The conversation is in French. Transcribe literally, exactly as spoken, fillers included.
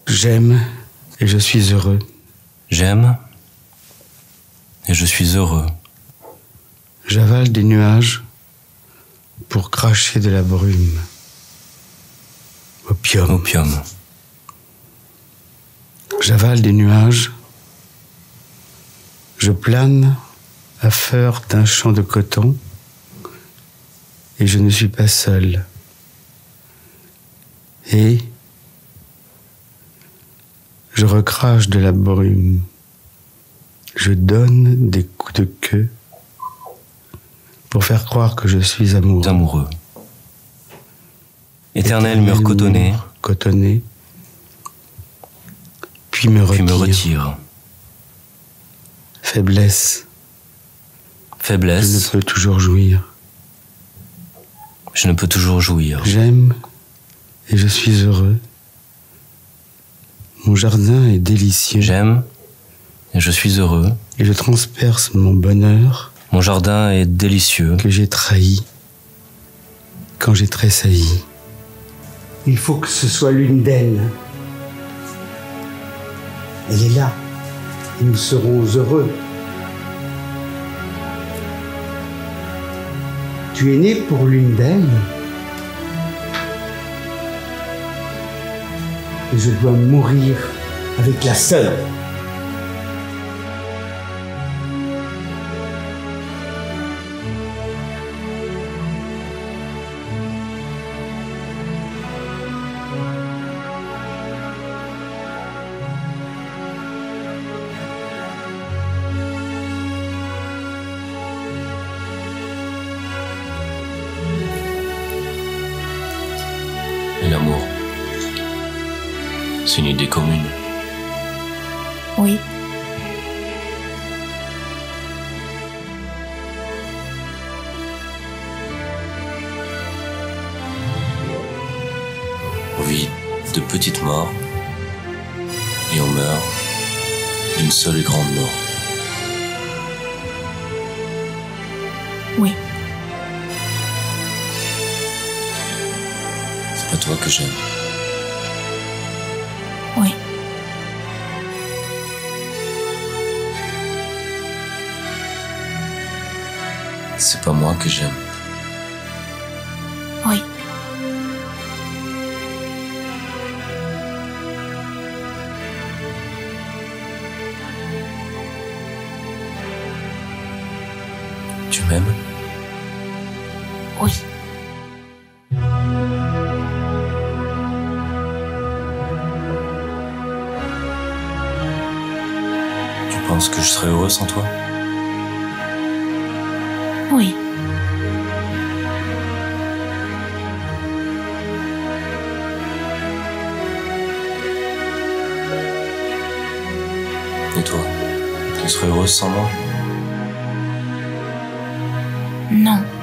J'aime et je suis heureux. J'aime et je suis heureux. J'avale des nuages pour cracher de la brume. Opium. Opium. J'avale des nuages. Je plane à fleur d'un champ de coton et je ne suis pas seul. Et je recrache de la brume. Je donne des coups de queue pour faire croire que je suis amoureux. Amoureux. Éternel mur cotonné. Cotonné. Puis me retire. Puis me retire. Faiblesse. Faiblesse. Je ne peux toujours jouir. Je ne peux toujours jouir. J'aime et je suis heureux. Mon jardin est délicieux. J'aime et je suis heureux. Et je transperce mon bonheur. Mon jardin est délicieux. Que j'ai trahi quand j'ai tressailli. Il faut que ce soit l'une d'elles. Elle est là et nous serons heureux. Tu es né pour l'une d'elles et je dois mourir avec la seule. Et l'amour, c'est une idée commune. Oui. On vit de petites morts et on meurt d'une seule et grande mort. Oui. C'est pas toi que j'aime. Oui. C'est pas moi que j'aime. Oui. Tu m'aimes? Oui. Tu penses que je serais heureux sans toi? Oui. Et toi? Tu serais heureuse sans moi? Non.